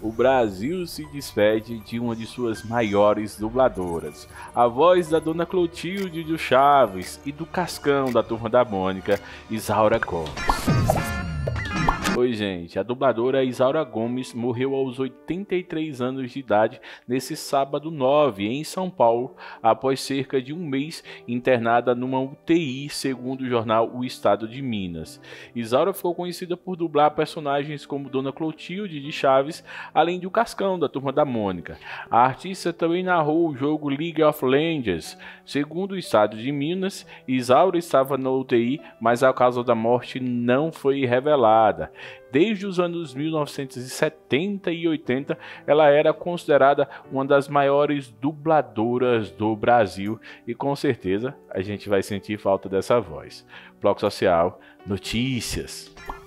o Brasil se despede de uma de suas maiores dubladoras. A voz da Dona Clotilde do Chaves e do Cascão da Turma da Mônica, Isaura Gomes. Oi gente, a dubladora Isaura Gomes morreu aos 83 anos de idade nesse sábado 9 em São Paulo, após cerca de um mês internada numa UTI, segundo o jornal O Estado de Minas. Isaura ficou conhecida por dublar personagens como Dona Clotilde de Chaves, além de o Cascão da Turma da Mônica. A artista também narrou o jogo League of Legends. Segundo o Estado de Minas, Isaura estava na UTI, mas a causa da morte não foi revelada. Desde os anos 1970 e 80, ela era considerada uma das maiores dubladoras do Brasil e com certeza a gente vai sentir falta dessa voz. Bloco Social, notícias.